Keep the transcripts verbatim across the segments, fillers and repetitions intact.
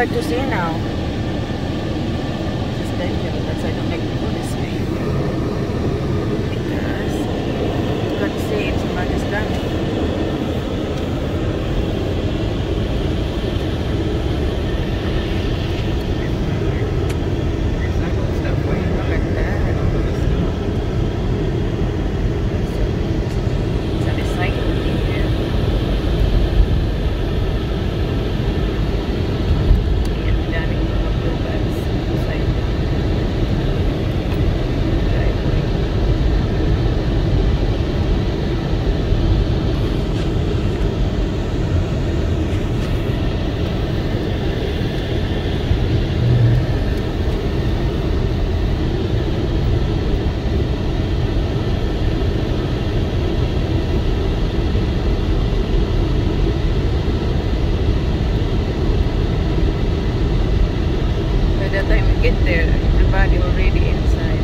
hard to see now. It's dangerous. That's why I don't like to go this way. Because you got to see if somebody's coming. Get there, everybody already inside.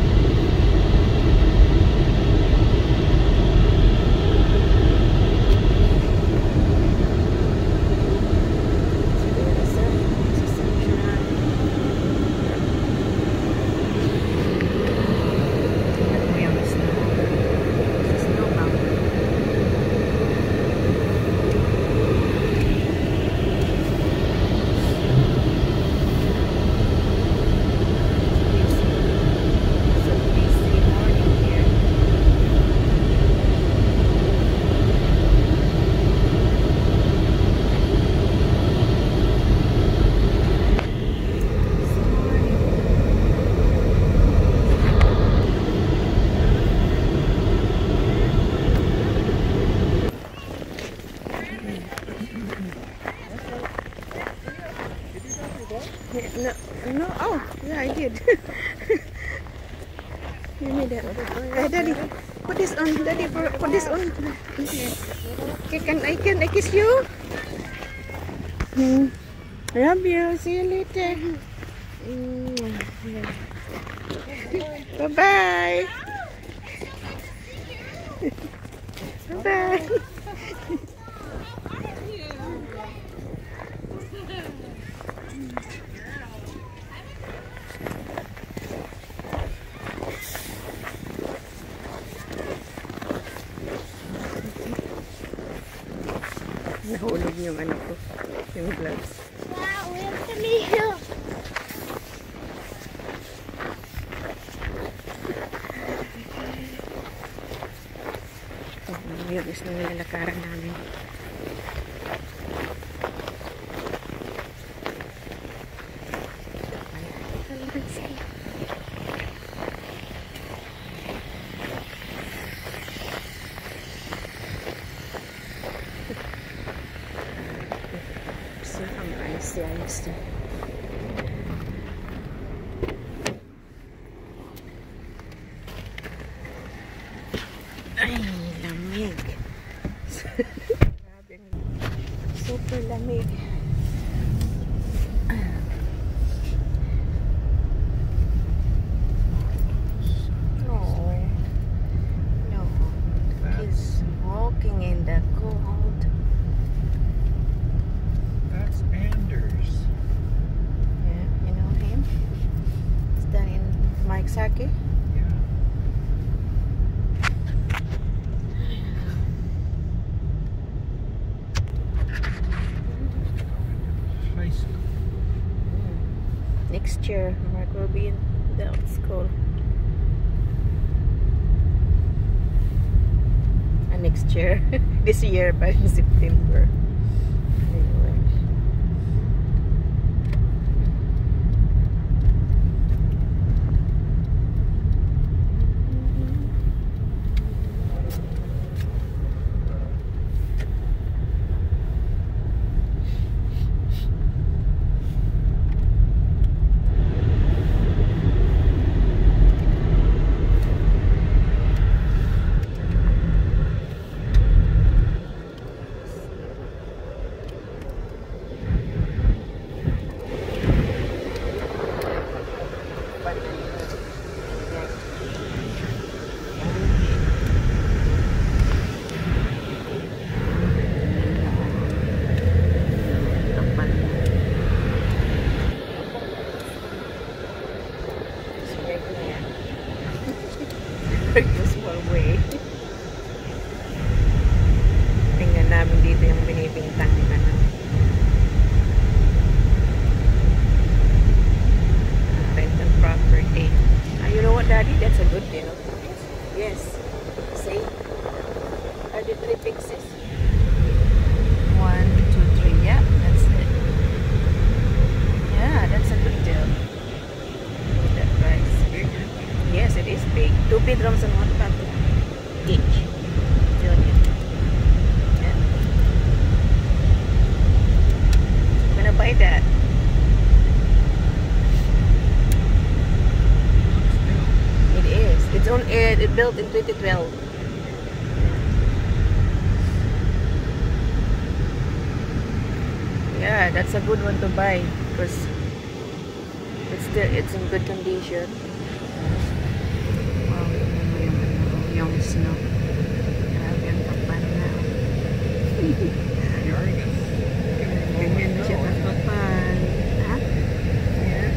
No, no, oh, yeah, I did. You need that. Uh, Daddy, put this on. Daddy, put this on. Okay, can I can I kiss you? Hmm. Love you. See you later. Mm. Bye bye. Bye bye. Nahulog yung ano ko, yung gloves. Wow, we have to meet him. Oh, yun is nang nilalakaran namin. Ayos din. Ay, lamig. Super lamig. No. No. He's walking in the cold. That's Anders. Yeah, you know him? He's done in Mike Saki. Yeah. High school. Mm. Next year, Mark will be in the school. And next year, this year, but in September. usual way. Tingnan namin dito yung binibintang ano. Rental property. Ah, you know what, Daddy? That's a good deal. Yes. See? thirty-three pixels. One, two, three. Yeah, that's it. Yeah, that's a good deal. That price. Yes, it is big. Two bedrooms and one bathroom each. Junior. Yeah. I'm gonna buy that. It is. It's on it. It built in twenty twelve. Yeah, that's a good one to buy because it's still it's in good condition. Wow, yung yung snow. Grabe ang kapal na. Ganyan na siya kapal. Ha? Yeah.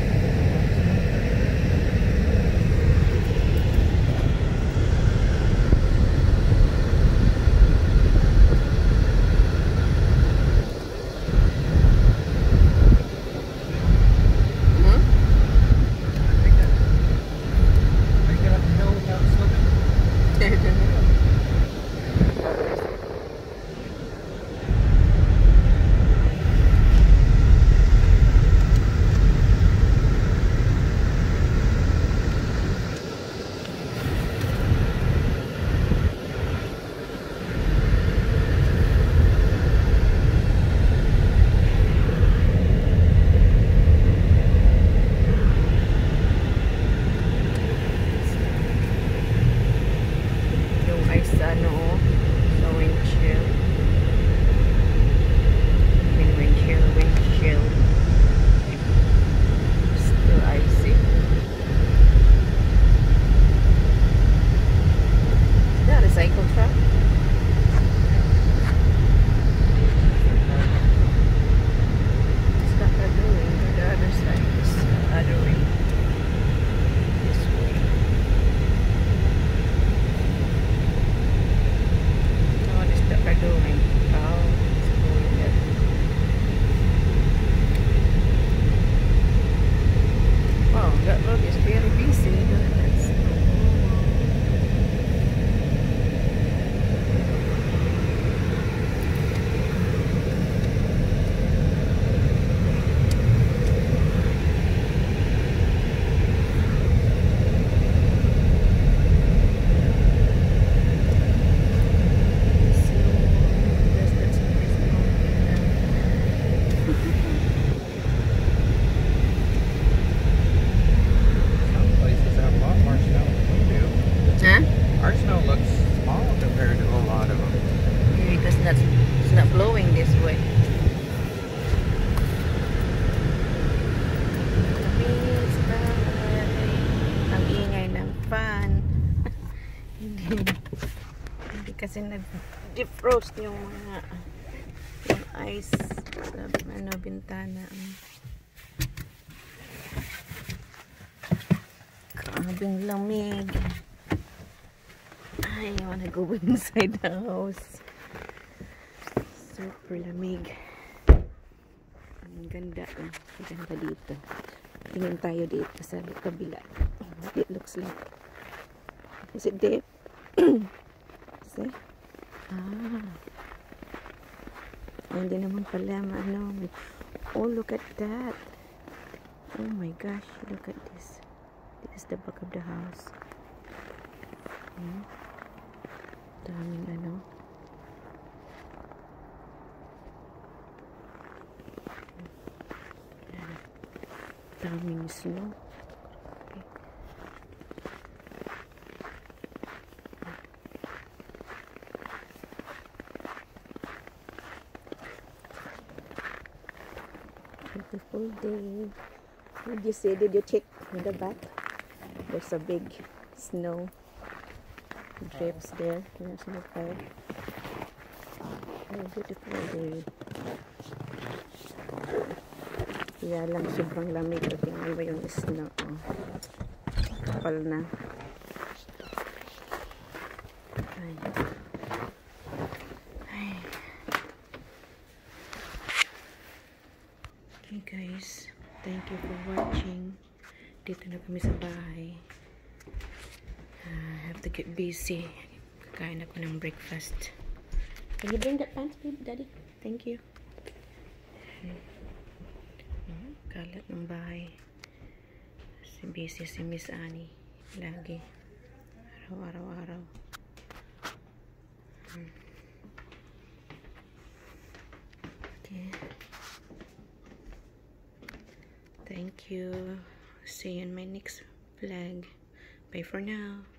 Kasi nag-defrost yung mga yung ice sa ano, bintana. Grabing lamig. I wanna go inside the house. Super lamig. Ang ganda. Oh. Ang ganda dito. Tingin tayo dito sa kabila. What it looks like. Is it deep? See? Ah. Hindi naman pala ano. Oh, look at that. Oh my gosh, look at this. This is the back of the house. Hmm. Daming ano. Daming snow. Beautiful day. What did you say? Did you check in the back? There's a big snow drifts there. There's no fire. Oh, beautiful day. Kaya lang sobrang lamig. Tingnan mo yung snow. Oh. Kapal na. Ay. Ay. Okay guys, thank you for watching. Dito na kami sa bahay. Uh, I have to get busy. Kakain ako ng breakfast. Can you bring that pants, babe, daddy? Thank you. Hmm, kalat ng bahay. Si busy si Miss Annie. Lagi. Araw-araw-araw. Hmm. Okay. Thank you. See you in my next vlog. Bye for now.